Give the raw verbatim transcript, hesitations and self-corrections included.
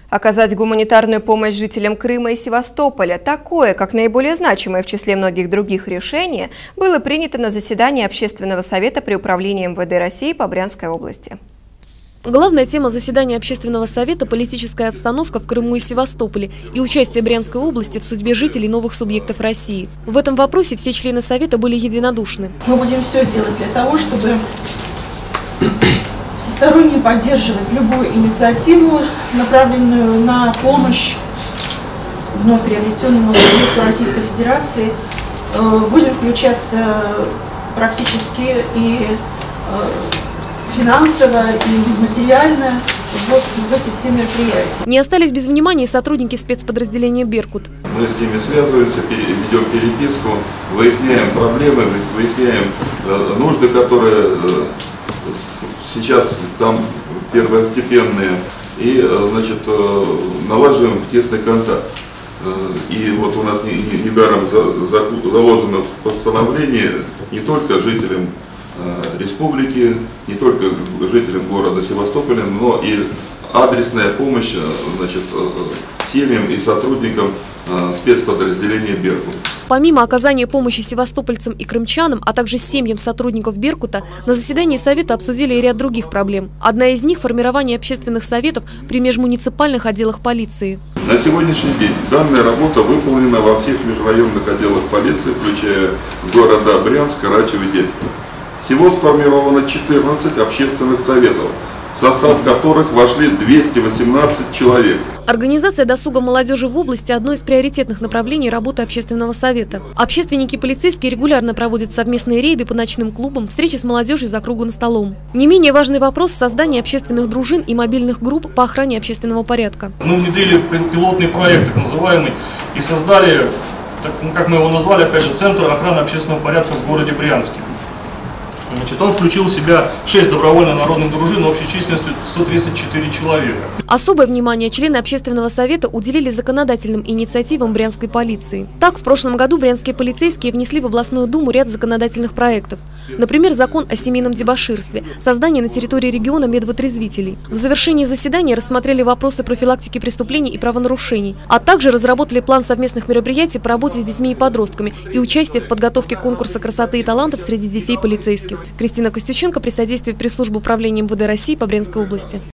Оказать гуманитарную помощь жителям Крыма и Севастополя. Такое, как наиболее значимое в числе многих других решение, было принято на заседании Общественного совета при управлении эм вэ дэ России по Брянской области. Главная тема заседания Общественного совета – политическая обстановка в Крыму и Севастополе и участие Брянской области в судьбе жителей новых субъектов России. В этом вопросе все члены совета были единодушны. Мы будем все делать для того, чтобы всесторонне поддерживать любую инициативу, направленную на помощь вновь приобретенному субъекту Российской Федерации. Будем включаться практически и финансово и материально вот в эти все мероприятия. Не остались без внимания и сотрудники спецподразделения «Беркут». Мы с ними связываемся, ведем переписку, выясняем проблемы, выясняем нужды, которые сейчас там первостепенные, и, значит, налаживаем тесный контакт. И вот у нас недаром заложено в постановлении не только жителям республики, не только жителям города Севастополя, но и адресная помощь, значит, семьям и сотрудникам спецподразделения «Беркут». Помимо оказания помощи севастопольцам и крымчанам, а также семьям сотрудников «Беркута», на заседании Совета обсудили и ряд других проблем. Одна из них – формирование общественных советов при межмуниципальных отделах полиции. На сегодняшний день данная работа выполнена во всех межрайонных отделах полиции, включая города Брянск, Карачево и Дятьково. Всего сформировано четырнадцать общественных советов, в состав которых вошли двести восемнадцать человек. Организация досуга молодежи в области – одно из приоритетных направлений работы Общественного совета. Общественники и полицейские регулярно проводят совместные рейды по ночным клубам, встречи с молодежью за круглым столом. Не менее важный вопрос – создание общественных дружин и мобильных групп по охране общественного порядка. Мы внедрили пилотный проект, так называемый, и создали, так, ну, как мы его назвали, опять же, Центр охраны общественного порядка в городе Брянске. Значит, он включил в себя шесть добровольно-народных дружин общей численностью сто тридцать четыре человека. Особое внимание члены Общественного совета уделили законодательным инициативам брянской полиции. Так, в прошлом году брянские полицейские внесли в областную думу ряд законодательных проектов. Например, закон о семейном дебоширстве, создание на территории региона медвотрезвителей. В завершении заседания рассмотрели вопросы профилактики преступлений и правонарушений, а также разработали план совместных мероприятий по работе с детьми и подростками и участие в подготовке конкурса красоты и талантов среди детей полицейских. Кристина Костюченко при содействии пресс-службы управления эм вэ дэ России по Брянской области.